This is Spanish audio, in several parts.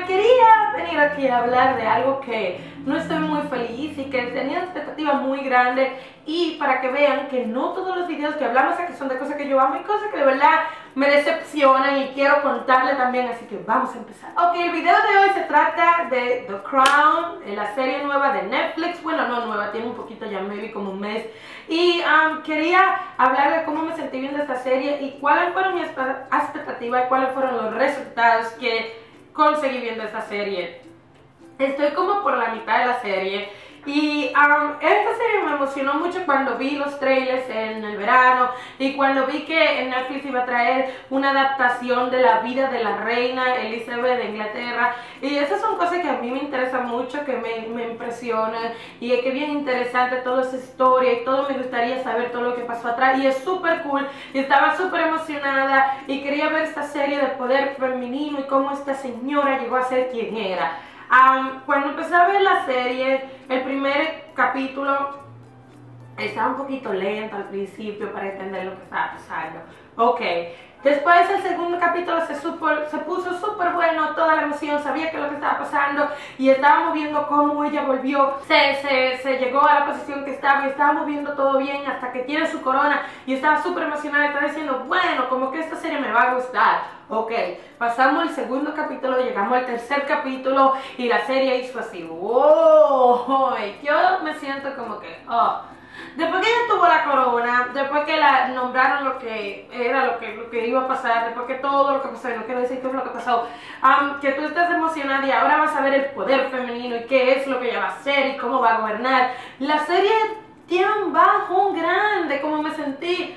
quería venir aquí a hablar de algo que no estoy muy feliz y que tenía expectativas muy grandes, y para que vean que no todos los videos que hablamos aquí son de cosas que yo amo y cosas que de verdad me decepcionan y quiero contarle también, así que vamos a empezar. Ok, el video de hoy se trata de The Crown, la serie nueva de Netflix. Bueno, no nueva, tiene un poquito ya, maybe como un mes. Y quería hablar de cómo me sentí viendo esta serie y cuáles fueron mis expectativas y cuáles fueron los resultados que conseguí viendo esta serie. Estoy como por la mitad de la serie y esta serie me emocionó mucho cuando vi los trailers en el verano y cuando vi que en Netflix iba a traer una adaptación de la vida de la reina Elizabeth de Inglaterra, y esas son cosas que a mí me interesan mucho, que me impresionan, y es que bien interesante toda esa historia y todo. Me gustaría saber todo lo que pasó atrás y es súper cool y estaba súper emocionada y quería ver esta serie de poder femenino y cómo esta señora llegó a ser quien era. Cuando empecé a ver la serie, el primer capítulo estaba un poquito lento al principio para entender lo que estaba pasando. Ok, después el segundo capítulo se puso súper bueno, toda la emoción, sabía que lo que estaba pasando y estábamos viendo cómo ella volvió, se llegó a la posición que estaba y estábamos viendo todo bien hasta que tiene su corona y estaba súper emocionada y estaba diciendo, bueno, como que esta serie me va a gustar. Ok, pasamos el segundo capítulo, llegamos al tercer capítulo y la serie hizo así, wow, yo me siento como que, después que ella tuvo la corona, después que la nombraron lo que era, lo que iba a pasar, después que todo lo que pasó, y no quiero decir qué fue lo que pasó, que tú estás emocionada y ahora vas a ver el poder femenino y qué es lo que ella va a hacer y cómo va a gobernar. La serie tiene un bajón grande, como me sentí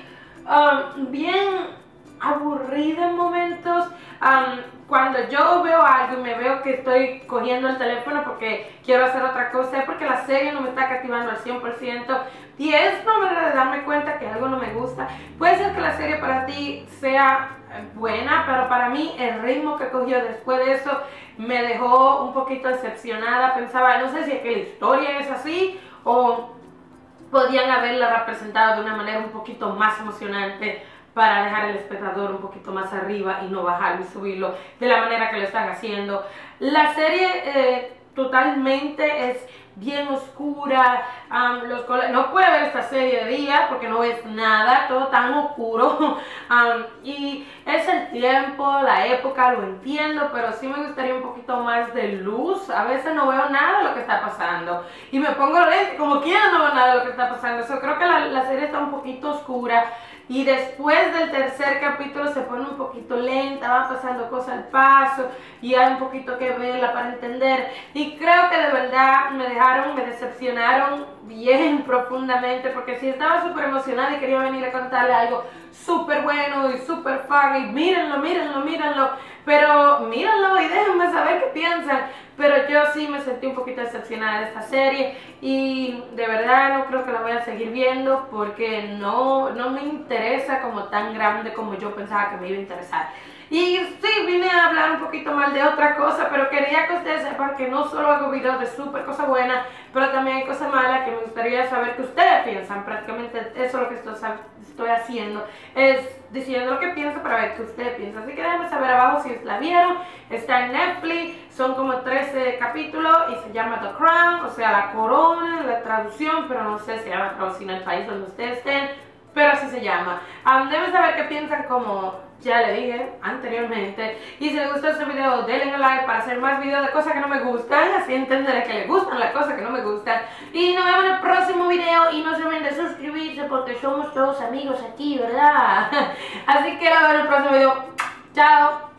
bien aburrida en momentos. Cuando yo veo algo y me veo que estoy cogiendo el teléfono porque quiero hacer otra cosa, es porque la serie no me está cativando al 100%, y es una manera de darme cuenta que algo no me gusta. Puede ser que la serie para ti sea buena, pero para mí el ritmo que cogió después de eso me dejó un poquito decepcionada. Pensaba, no sé si es que la historia es así o podían haberla representado de una manera un poquito más emocionante para dejar al espectador un poquito más arriba y no bajarlo y subirlo de la manera que lo están haciendo. La serie totalmente es bien oscura, no puede ver esta serie de día porque no ves nada, todo tan oscuro, y es el tiempo, la época, lo entiendo, pero sí me gustaría un poquito más de luz. A veces no veo nada de lo que está pasando y me pongo lente, como quiera no veo nada de lo que está pasando. Eso creo que la serie está un poquito oscura. Y después del tercer capítulo se pone un poquito lenta, van pasando cosas al paso y hay un poquito que verla para entender. Y creo que de verdad me decepcionaron bien profundamente, porque si estaba súper emocionada y quería venir a contarle algo súper bueno y súper fan y mírenlo, pero mírenlo y déjenme saber qué piensan. Pero yo sí me sentí un poquito decepcionada de esta serie y de verdad no creo que la voy a seguir viendo porque no me interesa como tan grande como yo pensaba que me iba a interesar. Y sí, vine a hablar un poquito mal de otra cosa, pero quería que ustedes sepan que no solo hago videos de súper cosas buenas, pero también hay cosas malas que me gustaría saber que ustedes piensan. Prácticamente eso es lo que estoy haciendo, es diciendo lo que pienso para ver qué ustedes piensan. Así que déjenme saber abajo si la vieron. Está en Netflix, son como 13 capítulos y se llama The Crown, o sea, la corona, la traducción, pero no sé si la van a traducir en el país donde ustedes estén, pero así se llama. Deben saber qué piensan, como ya le dije anteriormente, y si les gustó este video denle un like para hacer más videos de cosas que no me gustan, así entenderé que les gustan las cosas que no me gustan. Y nos vemos en el próximo video y no se olviden de suscribirse porque somos todos amigos aquí, ¿verdad? Así que nos vemos en el próximo video. Chao.